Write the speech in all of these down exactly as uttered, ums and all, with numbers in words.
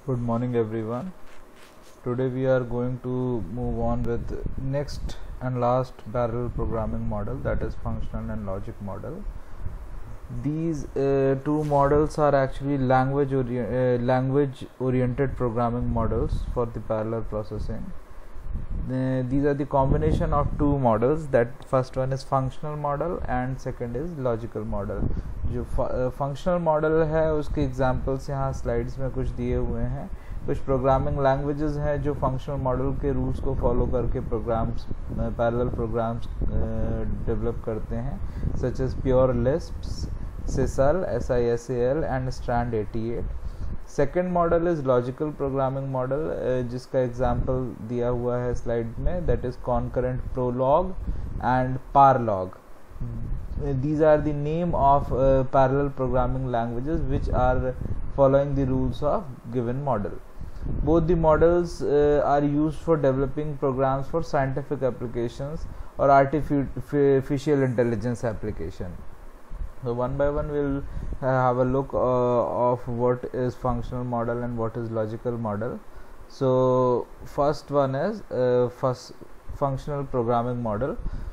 Good morning everyone. Today we are going to move on with next and last parallel programming model, that is functional and logic model. These uh, two models are actually language ori uh, language oriented programming models for the parallel processing. Uh, these are the combination of two models. That first one is functional model and second is logical model. जो functional model है उसके examples यहाँ slides में कुछ दिए हुए हैं. कुछ प्रोग्रामिंग लैंग्वेजेस हैं जो फंक्शनल मॉडल के रूल्स को फॉलो करके प्रोग्राम्स पैरेलल प्रोग्राम्स डेवलप करते हैं, such as pure Lisp, Sisal, S I S A L and Strand eighty eight. Second model is logical programming model, जिसका एग्जांपल दिया हुआ है स्लाइड में, that is concurrent Prolog and Parlog. These are the name of uh, parallel programming languages which are following the rules of given model. Both the models uh, are used for developing programs for scientific applications or artificial intelligence application. So one by one we'll uh, have a look uh, of what is functional model and what is logical model. So first one is uh, first functional programming model.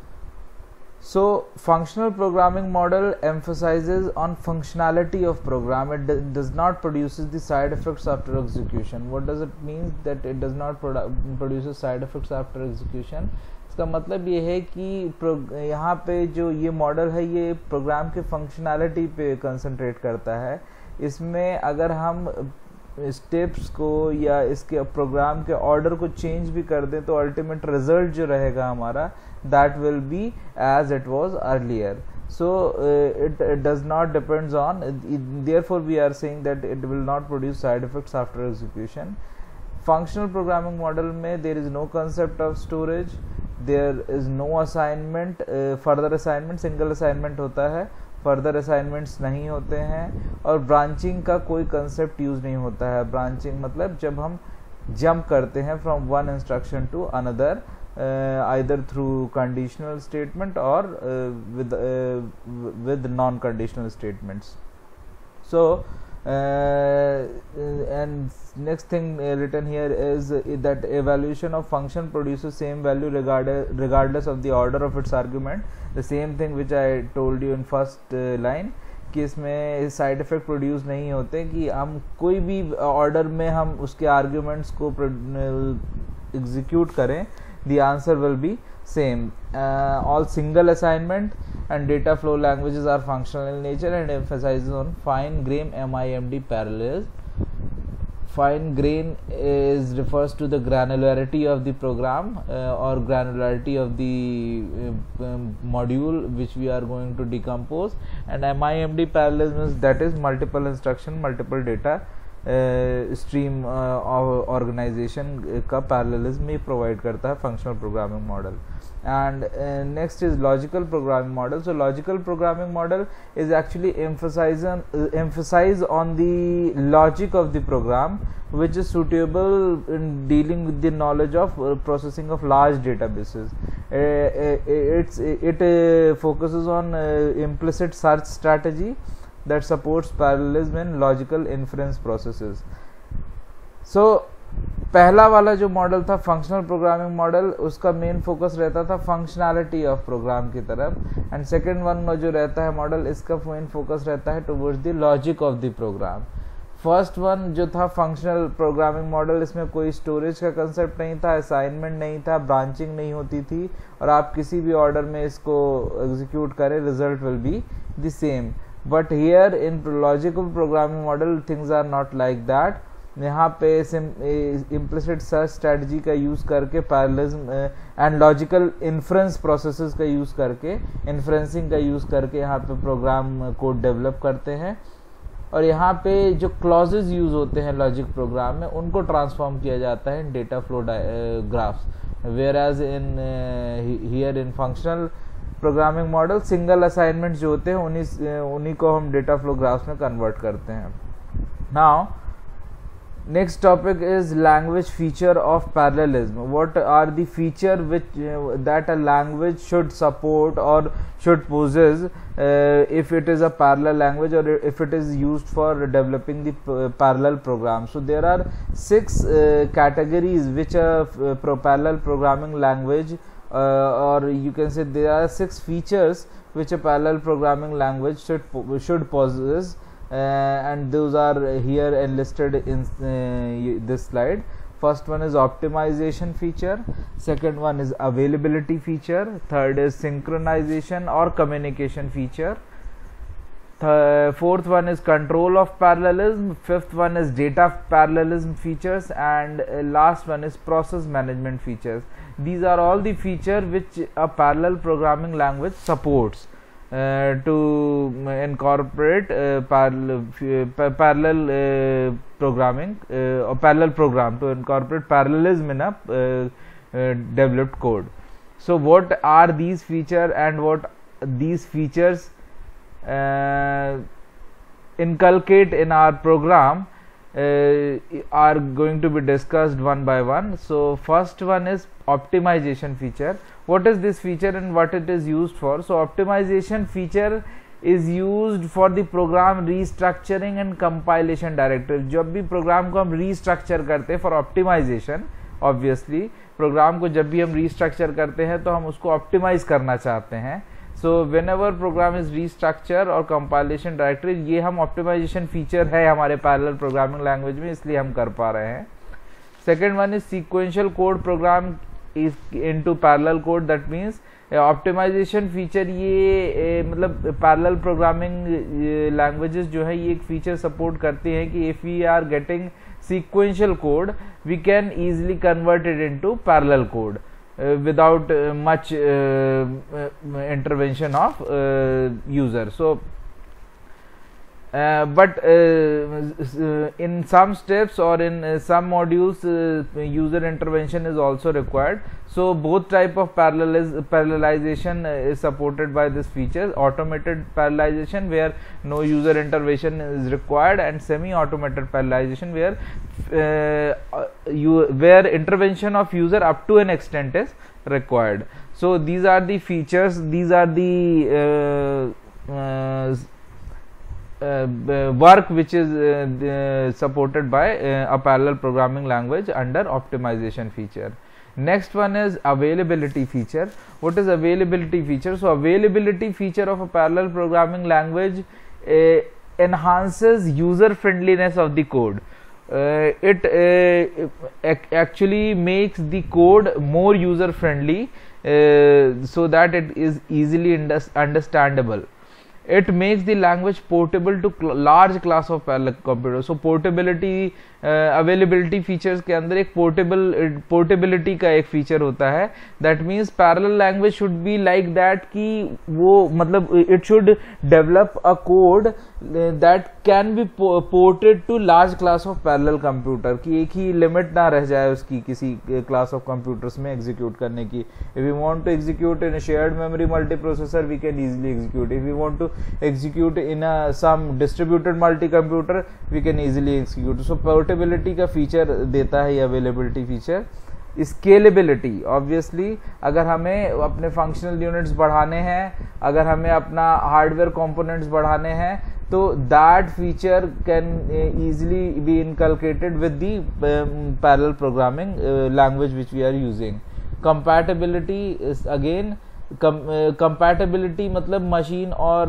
So functional programming model emphasizes on functionality of program. It d does not produces the side effects after execution. What does it mean that it does not produ produces side effects after execution? इसका मतलब ये है कि यहाँ पे जो ये model है ये प्रोग्राम के फंक्शनैलिटी पे कंसंट्रेट करता है. इसमें अगर हम स्टेप्स को या इसके प्रोग्राम के ऑर्डर को चेंज भी कर दें तो अल्टीमेट रिजल्ट जो रहेगा हमारा that will be as it was earlier. So uh, it, it does not depends on it, therefore we are saying that it will not produce side effects after execution. Functional programming model में there is no concept of storage, there is no assignment, uh, further assignment single assignment होता है, further assignments नहीं होते हैं और branching का कोई concept use नहीं होता है. ब्रांचिंग मतलब जब हम जंप करते हैं from one instruction to another, either through conditional statement or uh, with uh, with non-conditional statements. So uh, and next thing uh, written here is uh, that evaluation of function produces same value regardless regardless of the order of its argument. The same thing which I told you in first uh, line कि इसमें side effect produce नहीं होते कि हम कोई भी order में हम उसके आर्ग्यूमेंट्स को एग्जीक्यूट करें, the answer will be same. Uh, all single assignment and data flow languages are functional in nature and emphasizes on fine grain M I M D parallelism. Fine grain is refers to the granularity of the program uh, or granularity of the uh, um, module which we are going to decompose, and M I M D parallelism is that is multiple instruction multiple data stream organization का parallelism ही provide करता है functional programming model. And next is logical programming model. So logical programming model is actually emphasize emphasize on the logic of the program which is suitable in dealing with the knowledge of uh, processing of large databases. Uh, uh, it's it uh, focuses on uh, implicit search strategy that supports parallelism in logical inference processes. So पहला वाला जो मॉडल था functional programming model, उसका main focus रहता था functionality of programme की तरफ, एंड सेकंड वन जो रहता है मॉडल इसका मेन फोकस रहता है towards the logic of the program. First one जो था फंक्शनल प्रोग्रामिंग मॉडल, इसमें कोई स्टोरेज का कंसेप्ट नहीं था, असाइनमेंट नहीं था, ब्रांचिंग नहीं होती थी और आप किसी भी ऑर्डर में इसको एग्जीक्यूट करें result will be the same. But here in logical programming model things are not like that. यहाँ पे implicit search strategy का यूज करके parallelism and logical inference processes का यूज करके इन्फ्रेंसिंग का यूज करके यहाँ पे प्रोग्राम कोड डेवलप करते हैं, और यहाँ पे जो क्लॉजेज यूज होते हैं लॉजिक प्रोग्राम में उनको ट्रांसफॉर्म किया जाता है in data flow graphs. Where as in here in functional programming model single assignment जो होते हैं उन्हीं उन्हीं को हम डेटा फ्लो ग्राफ्स में कन्वर्ट करते हैं. Now Next topic is language feature of parallelism. What are the feature which uh, that a language should support or should possess uh, if it is a parallel language, or if it is used for developing the p- parallel program. So there are six uh, categories which a uh, pro parallel programming language uh, or you can say there are six features which a parallel programming language should po- should possess. Uh, and those are here enlisted in uh, this slide. First one is optimization feature, second one is availability feature, third is synchronization or communication feature, Th- fourth one is control of parallelism, fifth one is data parallelism features, and uh, last one is process management features. These are all the features which a parallel programming language supports Uh, to incorporate uh, parallel, uh, parallel uh, programming uh, or parallel program to incorporate parallelism in a uh, uh, developed code. So what are these features and what these features uh, inculcate in our program uh, are going to be discussed one by one. So first one is optimization feature. What is this feature and what it is used for? So optimization feature is used for the program restructuring and compilation directive. जब भी programme को हम restructure करते हैं for optimization, obviously programme को जब भी हम restructure करते हैं तो हम उसको optimize करना चाहते हैं. So whenever program is restructure और compilation directive, ये हम optimization feature है हमारे parallel programming language में, इसलिए हम कर पा रहे हैं. Second one is sequential code program is into parallel code. That means optimization feature ये ए, मतलब पैरेलल प्रोग्रामिंग लैंग्वेजेस जो है ये एक फीचर सपोर्ट करते हैं कि if we are getting sequential code we can easily convert it into parallel code without uh, much uh, uh, intervention of uh, user. So uh, but uh, in some steps or in uh, some modules uh, user intervention is also required. So both type of paralleliz parallelization uh, is supported by this feature: automated parallelization where no user intervention is required, and semi-automated parallelization where uh, you where intervention of user up to an extent is required. So these are the features, these are the uh, uh, uh, work which is uh, supported by uh, a parallel programming language under optimization feature. Next one is availability feature. What is availability feature? So availability feature of a parallel programming language uh, enhances user friendliness of the code. Uh, it uh, ac actually makes the code more user friendly uh, so that it is easily understandable. It makes the language portable to cl large class of parallel computers. So portability uh, availability features के अंदर एक portable uh, portability का एक feature होता है. That means parallel language should be like that कि वो मतलब it should develop a code uh, that can be po ported to large class of parallel computer, कि एक ही limit ना रह जाए उसकी किसी class of computers में execute करने की. If we want to execute in a shared memory multiprocessor, we can easily execute. If we want to execute in a some distributed multi-computer, we can easily execute. So portability का feature देता है ये availability feature. Scalability, obviously अगर हमें अपने functional units बढ़ाने हैं, अगर हमें अपना hardware components बढ़ाने हैं, तो that feature can uh, easily be inculcated with the um, parallel programming uh, language which we are using. Compatibility is again Com, uh, compatibility मतलब मशीन और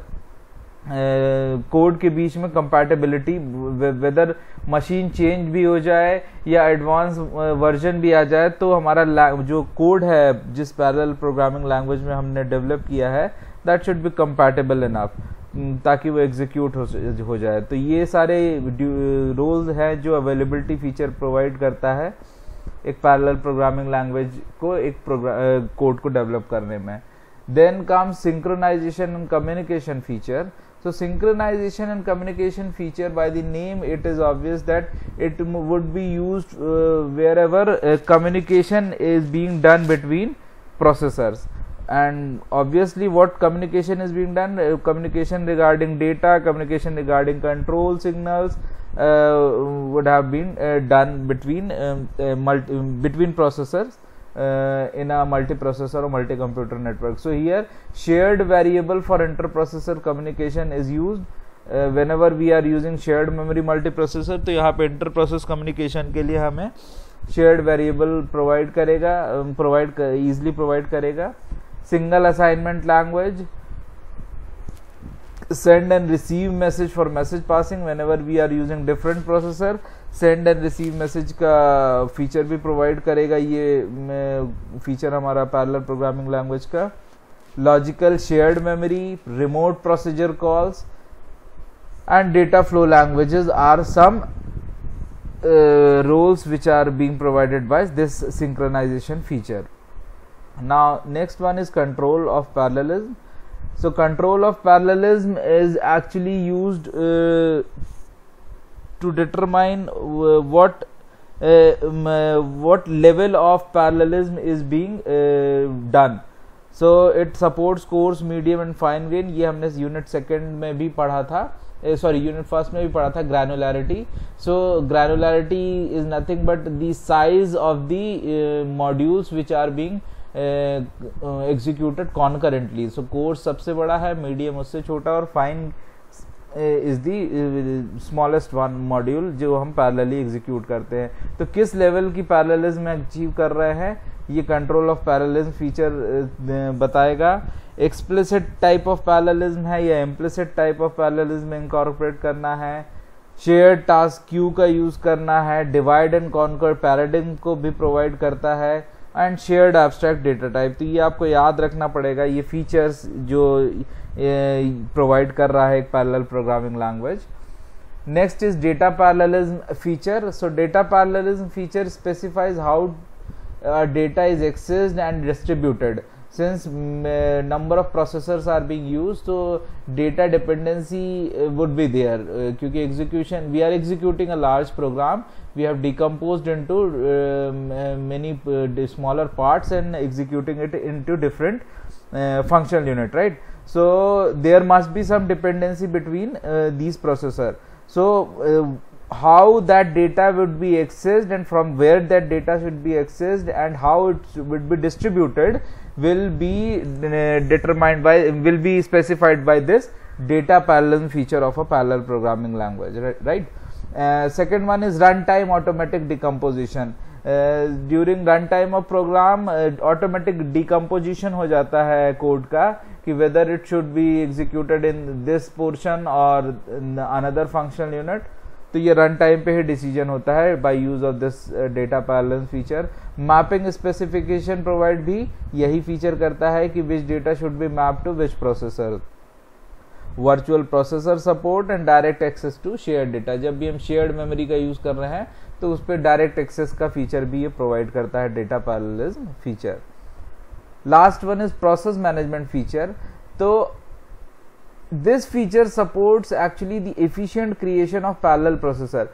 कोड uh, के बीच में compatibility, वेदर मशीन चेंज भी हो जाए या advance version भी आ जाए तो हमारा जो कोड है जिस पैरेलल प्रोग्रामिंग लैंग्वेज में हमने डेवलप किया है that should be compatible enough ताकि वो एग्जीक्यूट हो, हो जाए. तो ये सारे रोल्स हैं जो अवेलेबिलिटी फीचर प्रोवाइड करता है एक पैरेलल प्रोग्रामिंग लैंग्वेज को एक प्रोग्राम कोड को डेवलप करने में. Then come synchronization and communication feature. So synchronization and communication feature, by the name it is obvious that it would be used uh, wherever uh, communication is being done between processors. And obviously what communication is being done, uh, communication regarding data, communication regarding control signals, uh, would have been uh, done between um, uh, multi, between processors uh, in a multiprocessor or multi-computer network. So here shared variable for inter-processor communication is used uh, whenever we are using shared memory multiprocessor. तो यहाँ पे inter-process communication के लिए हमें shared variable provide करेगा, um, provide easily provide करेगा. Single assignment language, send and receive message for message passing whenever we are using different processor. Send and receive message का feature भी provide करेगा, ये feature हमारा parallel programming language का. Logical shared memory, remote procedure calls and data flow languages are some uh, roles which are being provided by this synchronization feature. Now next one is control of parallelism. So control of parallelism is actually used uh, to determine uh, what uh, um, uh, what level of parallelism is being uh, done. So it supports coarse, medium and fine grain. ये हमने unit second में भी पढ़ा था, sorry unit first में भी पढ़ा था granularity. So granularity is nothing but the size of the uh, modules which are being executed concurrently. So coarse सबसे बड़ा है, मीडियम उससे छोटा और fine is the smallest one module जो हम पैरेलली एग्जीक्यूट करते हैं. तो किस लेवल की पैरेललिज्म अचीव कर रहे हैं ये कंट्रोल ऑफ पैरेललिज्म फीचर बताएगा. एक्सप्लिसिट टाइप ऑफ पैरेललिज्म है या implicit type of parallelism incorporate करना है, शेयर्ड टास्क क्यू का यूज करना है, डिवाइड एंड कॉन्कर पैराडिग्म को भी प्रोवाइड करता है and shared abstract data type. तो ये आपको याद रखना पड़ेगा, ये फीचर्स जो प्रोवाइड कर रहा है एक parallel programming language. Next is data parallelism feature. So data parallelism feature specifies how data is accessed and distributed. Since uh, number of processors are being used, so data dependency uh, would be there. Uh, क्योंकि execution, we are executing a large program, we have decomposed into uh, many uh, smaller parts and executing it into different uh, functional unit, right? So there must be some dependency between uh, these processor. So uh, how that data would be accessed and from where that data should be accessed and how it would be distributed will be uh, determined by will be specified by this data parallelism feature of a parallel programming language, right? right? Uh, second one is runtime automatic decomposition. Uh, during runtime of program uh, automatic decomposition हो जाता है code का कि whether it should be executed in this portion or in another functional unit. तो ये run time पे ही decision होता है by use of this data parallelism feature. Mapping specification provide भी यही फीचर करता है कि which data should be map to which processor. Virtual processor support and direct access to shared data. जब भी हम शेयर्ड मेमोरी का यूज कर रहे हैं तो उस पर डायरेक्ट एक्सेस का फीचर भी ये प्रोवाइड करता है data parallelism feature. Last one is process management feature. तो this feature supports actually the efficient creation of parallel processor.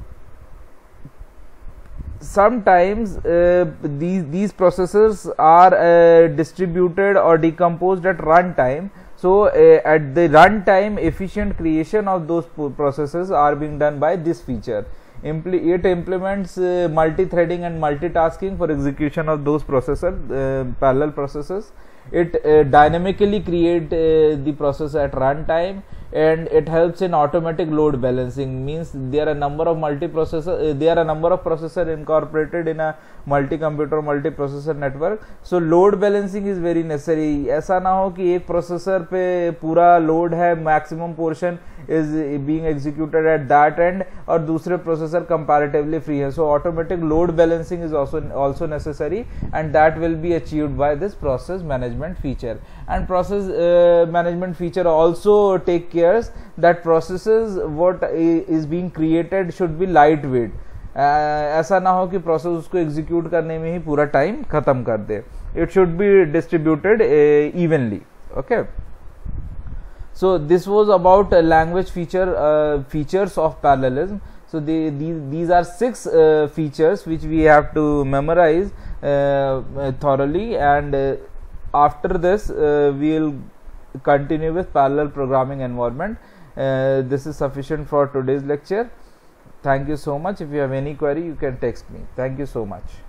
Sometimes uh, these these processors are uh, distributed or decomposed at runtime. So uh, at the runtime efficient creation of those processes are being done by this feature. Impl it implements uh, multi-threading and multitasking for execution of those processor uh, parallel processes. It uh, dynamically create uh, the process at runtime and it helps in automatic load balancing. Means there are a number of multiprocessor uh, there are a number of processor incorporated in a multi-computer multiprocessor network. So load balancing is very necessary. ऐसा ना हो कि एक processor पे पूरा load है, maximum portion is being executed at that end और दूसरे प्रोसेसर comparatively free है. So automatic load balancing is also also necessary and that will be achieved by this process management feature. And process uh, management feature also take care that processes what is being created should be lightweight. uh, ऐसा ना हो कि process उसको execute करने में ही पूरा time खत्म कर दे. It should be distributed uh, evenly. Okay. So this was about uh, language feature uh, features of parallelism. So the, these these are six uh, features which we have to memorize uh, thoroughly, and uh, after this uh, we will continue with parallel programming environment. Uh, this is sufficient for today's lecture. thank you so much. If you have any query, you can text me. Thank you so much.